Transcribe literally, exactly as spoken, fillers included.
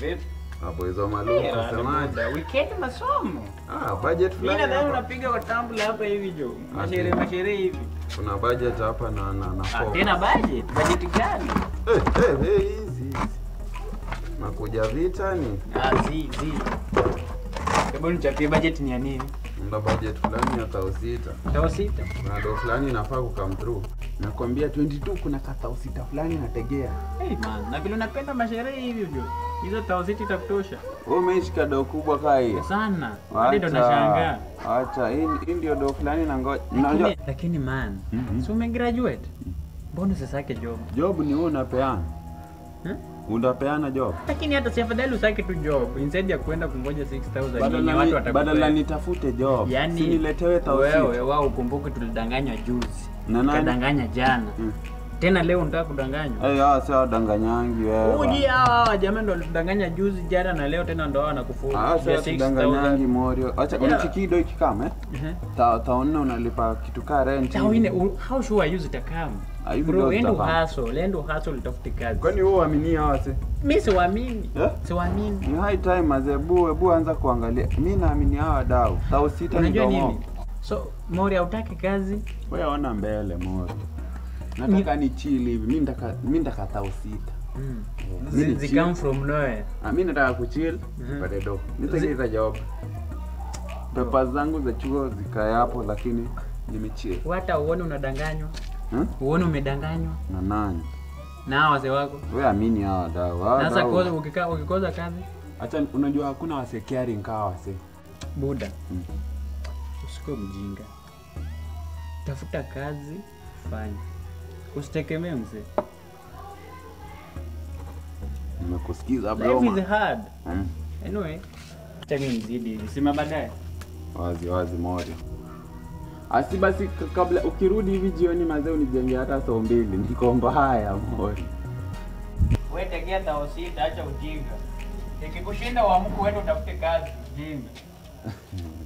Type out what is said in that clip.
Vipi? Hapo hizo malumu unasemaje? Weekend masomo. Ah, budget fulani. Mimi nadhani unapiga kwa tambla hapa hivi jo. Mashere mashere hivi. Kuna budget hapa na na na Ah, tena budget. Budget gani? Eh eh eh hizi. Nakuja vita ni. Ah, zi zi. Hebu nichapie budget ni ya nini? Ndio budget fulani ya tao sita. Tao sita. Na ndo fulani inafaa ku come through. Nakwambia ishirini na mbili kuna katao sita fulani nategea. Hey man, na vile unapenda mashere hivi jo. Hizo tao sita itakutosha. Wewe umeshika do kubwa kaa hii. Sana. Hadi ndo nashangaa. Acha, hii ndio do fulani na ngoja. Lakini, lakini man, mm -hmm. Si umegraduate? Mbona sasa yake job? Job ni wewe unapeana. Eh? Unapeana job. Lakini hata si afadhali usake tu job instead ya kwenda kungoja six thousand yenye watu watakupa. Badala nitafute job. Yani, si niletewe tao sita. Wewe wao ukumbuke tulidanganywa juzi. Na nani? Kadanganya jana. Hmm. Tena leo unataka kudanganywa. Eh, hawa sio wadanganyangi wewe. Uji hawa jamaa ndio walidanganya juzi jana na leo tena ndio wanakufuta. Ah, sio wadanganyangi Morio. Acha yeah. Unichikido ikikama eh. Uh -huh. Ta taona unalipa kitu ka rent. Tawine how sure are you zitakam? Bro, endo hustle, endo hustle utafute kazi. Kwani wewe uamini hawa sasa? Mimi siwaamini. Yeah? Siwaamini. Ni high time azebu, hebu anza kuangalia. Mimi naamini hawa dau. Tao sita ndio nini? So, Morio hutaki kazi? Wewe ona mbele Morio. Nataka ni chill hivi. Mimi ndaka mimi ndaka tao sita. Mm. Yeah. They come from nowhere. Ah, mimi nataka kuchill, pale do. Nitaingiza job. Pepa zangu za chuo zikae hapo lakini nimechill. Hata uone unadanganywa. Hmm? Uone umedanganywa. Na nani? Na wazee wako. Wewe amini hawa dawa. Sasa koza ukikaa ukikoza kazi. Acha unajua hakuna wase caring kawa wase. Buda. Hmm. Usiko mjinga. Tafuta kazi, fanya. Usitegemee mzee. Nimekusikiza bro. Life is hard. Hmm. Anyway, acha mimi nizidi hivi. Sima baadaye. Wazi wazi Morio. Asi basi kabla ukirudi hivi jioni mazee unijengea hata saa mbili nikomba haya Morio. Wewe tegea tao sita acha ujinga. Ikikushinda uamke uende utafute kazi, ujinga.